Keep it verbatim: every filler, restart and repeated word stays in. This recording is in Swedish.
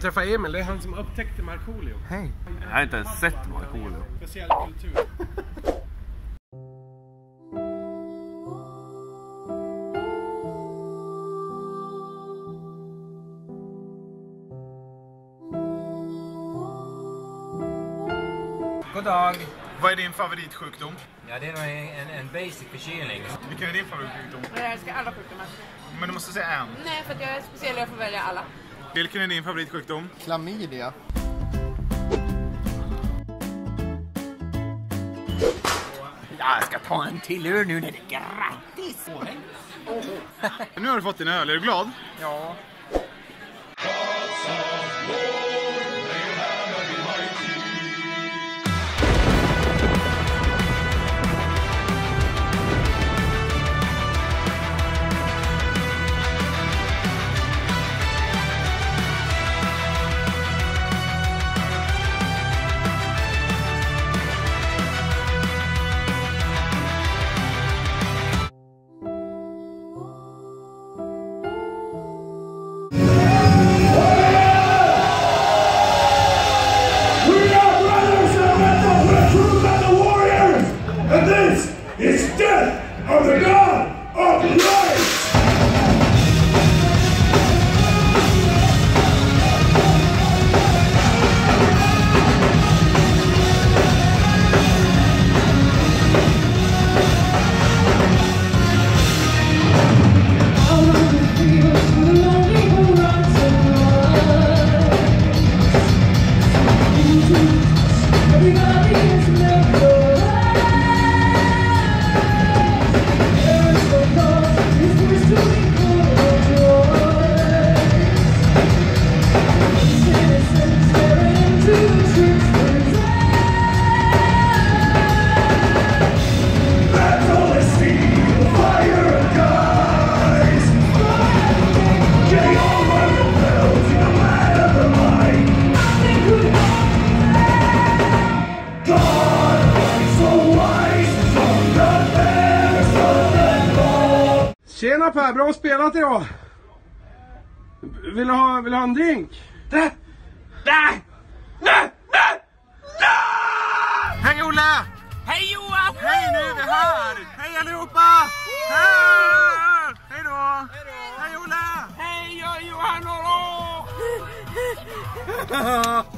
träffa Emil, det är han som upptäckte Markoolio. Hej. Jag har inte ens sett Markoolio. Speciell kultur. God dag. Vad är din favoritsjukdom? Ja, det är nog en, en basic förkylning. Vilken är din favoritsjukdom? Jag älskar alla sjukdomar. Men du måste säga en. Nej, för att jag är speciell och jag får välja alla. Vilken är din favoritsjukdom? Klamydia. Jag ska ta en till ur nu när det är gratis. Nu har du fått din öl, är du glad? Ja. It's death of the God of light! Tjena Per, bra spelat idag. Vill du ha, vill du ha en drink? Nej! Nej! Nej! Nej! Hej Olle! Hej Johan! Hej, nu är vi här! Hej allihopa! Hej! Hej då! Hej Olle! Hej, jag är Johan och